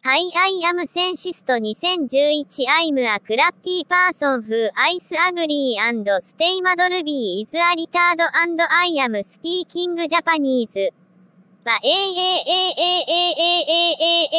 Hi, I am Sensist 2011 I'm a crappy person who ice agree and stay Madolby is a retard and I am speaking Japanese. ばえええええええええ